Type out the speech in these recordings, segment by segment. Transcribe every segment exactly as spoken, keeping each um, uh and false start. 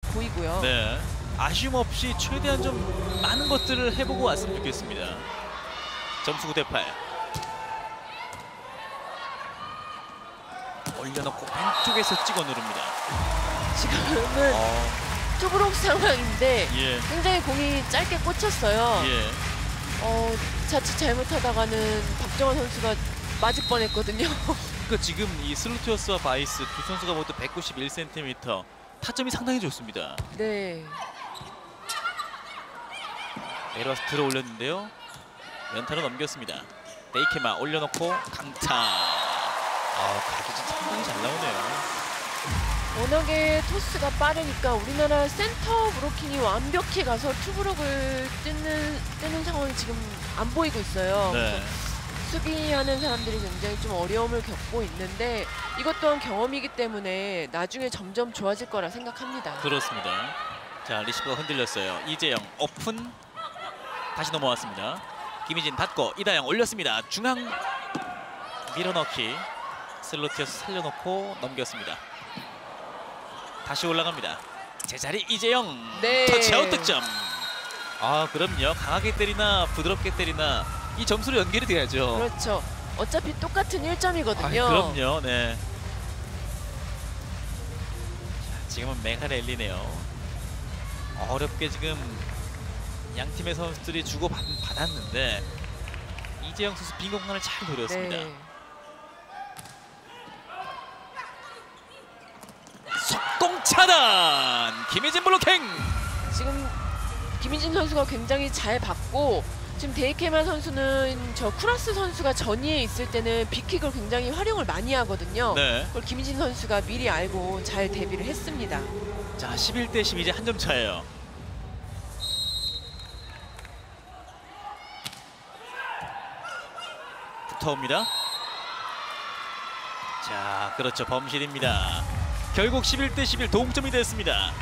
보이고요. 네. 아쉬움 없이 최대한 좀 많은 것들을 해보고 왔으면 좋겠습니다. 점수 구 대 팔. 올려놓고 왼쪽에서 찍어 누릅니다. 지금은 어, 투브록 상황인데 예. 굉장히 공이 짧게 꽂혔어요. 예. 어, 자칫 잘못하다가는 박정환 선수가 맞을 뻔했거든요. 그 지금 이 슬루티어스와 바이스 두 선수가 모두 백구십일 센티미터, 타점이 상당히 좋습니다. 네. 내려와서 들어 올렸는데요. 연타로 넘겼습니다. 데이케마 올려놓고 강타. 아, 가격이 상당히 잘 나오네요. 워낙에 토스가 빠르니까 우리나라 센터 브로킹이 완벽히 가서 투브록을 뜨는, 뜨는 상황이 지금 안 보이고 있어요. 네. 수비하는 사람들이 굉장히 좀 어려움을 겪고 있는데 이것 또한 경험이기 때문에 나중에 점점 좋아질 거라 생각합니다. 그렇습니다. 자, 리시버가 흔들렸어요. 이재영 오픈. 다시 넘어왔습니다. 김희진 닫고 이다영 올렸습니다. 중앙 밀어넣기. 슬로티어스 살려놓고 넘겼습니다. 다시 올라갑니다. 제자리 이재영. 네. 터치아웃 득점. 아, 그럼요. 강하게 때리나 부드럽게 때리나 이 점수로 연결이 돼야죠. 그렇죠. 어차피 똑같은 일 점이거든요. 아, 그럼요. 네. 자, 지금은 메가랠리네요. 어렵게 지금 양 팀의 선수들이 주고 받, 받았는데 이재영 선수 빈 공간을 잘 노렸습니다. 네. 속공 차단! 김희진 블로킹! 지금 김희진 선수가 굉장히 잘 받고 지금 데이케마 선수는 저 쿠라스 선수가 전위에 있을 때는 빅킥을 굉장히 활용을 많이 하거든요. 네. 그걸 김희진 선수가 미리 알고 잘 대비를 했습니다. 자, 십일 대 십 이제 한 점 차예요. 붙어옵니다. 자, 그렇죠. 범실입니다. 결국 십일 대 십일 동점이 됐습니다.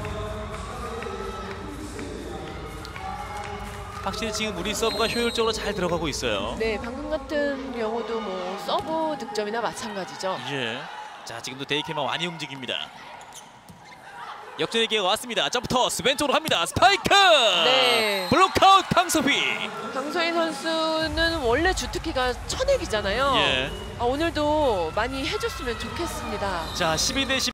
확실히 지금 우리 서브가 효율적으로 잘 들어가고 있어요. 네, 방금 같은 경우도 뭐 서브 득점이나 마찬가지죠. 예. 자, 지금도 데이케마 많이 움직입니다. 역전의 기회가 왔습니다. 점프터스 왼쪽으로 합니다. 스파이크! 네. 블록아웃 강소희! 강소희 선수는 원래 주특기가 천액이잖아요. 예. 아, 오늘도 많이 해줬으면 좋겠습니다. 자, 십이 대 십.